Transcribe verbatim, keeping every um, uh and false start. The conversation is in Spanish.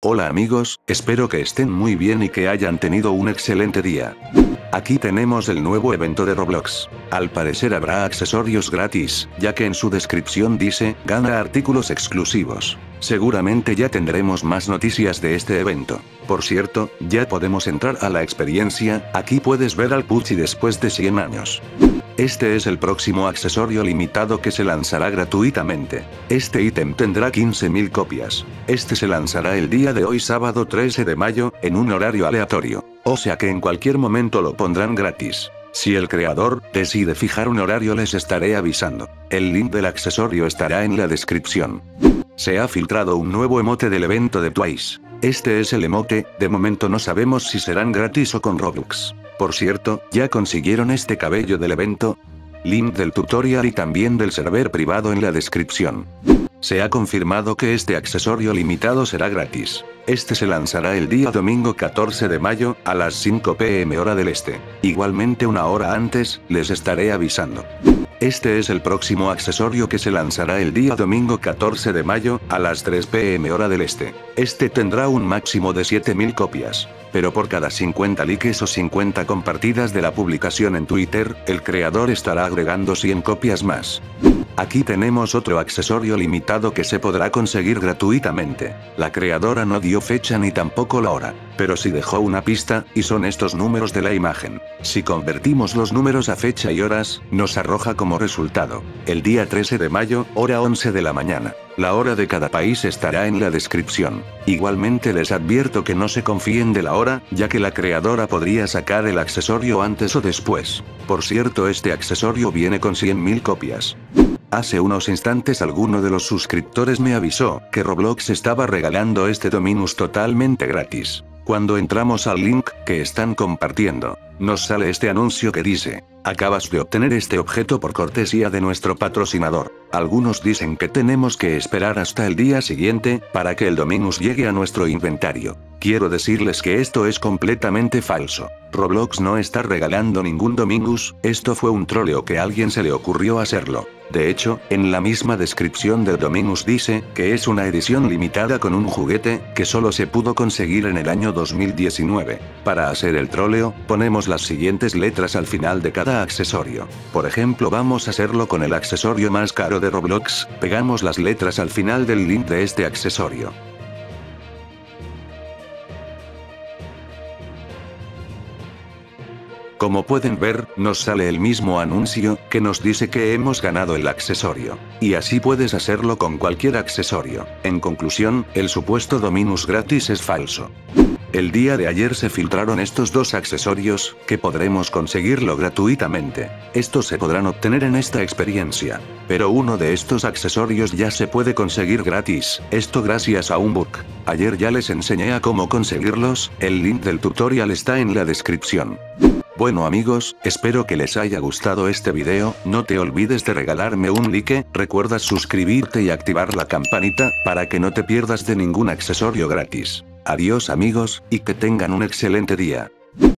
Hola amigos, espero que estén muy bien y que hayan tenido un excelente día. Aquí tenemos el nuevo evento de Roblox. Al parecer habrá accesorios gratis, ya que en su descripción dice, gana artículos exclusivos. Seguramente ya tendremos más noticias de este evento. Por cierto, ya podemos entrar a la experiencia, aquí puedes ver al Pucci después de cien años. Este es el próximo accesorio limitado que se lanzará gratuitamente. Este ítem tendrá quince mil copias. Este se lanzará el día de hoy sábado trece de mayo, en un horario aleatorio. O sea que en cualquier momento lo pondrán gratis. Si el creador decide fijar un horario les estaré avisando. El link del accesorio estará en la descripción. Se ha filtrado un nuevo emote del evento de Twice. Este es el emote, de momento no sabemos si serán gratis o con Robux. Por cierto, ¿ya consiguieron este cabello del evento? Link del tutorial y también del server privado en la descripción. Se ha confirmado que este accesorio limitado será gratis. Este se lanzará el día domingo catorce de mayo, a las cinco pe eme hora del este. Igualmente una hora antes, les estaré avisando. Este es el próximo accesorio que se lanzará el día domingo catorce de mayo, a las tres pe eme hora del este. Este tendrá un máximo de siete mil copias. Pero por cada cincuenta likes o cincuenta compartidas de la publicación en Twitter, el creador estará agregando cien copias más. Aquí tenemos otro accesorio limitado que se podrá conseguir gratuitamente. La creadora no dio fecha ni tampoco la hora, pero sí dejó una pista, y son estos números de la imagen. Si convertimos los números a fecha y horas, nos arroja como resultado el día trece de mayo, hora once de la mañana. La hora de cada país estará en la descripción. Igualmente les advierto que no se confíen de la hora, ya que la creadora podría sacar el accesorio antes o después. Por cierto, este accesorio viene con cien mil copias. Hace unos instantes alguno de los suscriptores me avisó que Roblox estaba regalando este Dominus totalmente gratis. Cuando entramos al link que están compartiendo, nos sale este anuncio que dice, acabas de obtener este objeto por cortesía de nuestro patrocinador. Algunos dicen que tenemos que esperar hasta el día siguiente, para que el Dominus llegue a nuestro inventario. Quiero decirles que esto es completamente falso. Roblox no está regalando ningún Dominus, esto fue un troleo que a alguien se le ocurrió hacerlo. De hecho, en la misma descripción del Dominus dice, que es una edición limitada con un juguete, que solo se pudo conseguir en el año dos mil diecinueve. Para hacer el troleo, ponemos las siguientes letras al final de cada accesorio. Por ejemplo, vamos a hacerlo con el accesorio más caro de Roblox, pegamos las letras al final del link de este accesorio. Como pueden ver, nos sale el mismo anuncio, que nos dice que hemos ganado el accesorio. Y así puedes hacerlo con cualquier accesorio. En conclusión, el supuesto Dominus gratis es falso. El día de ayer se filtraron estos dos accesorios, que podremos conseguirlo gratuitamente. Estos se podrán obtener en esta experiencia. Pero uno de estos accesorios ya se puede conseguir gratis, esto gracias a un bug. Ayer ya les enseñé a cómo conseguirlos, el link del tutorial está en la descripción. Bueno amigos, espero que les haya gustado este video, no te olvides de regalarme un like, recuerda suscribirte y activar la campanita, para que no te pierdas de ningún accesorio gratis. Adiós amigos, y que tengan un excelente día.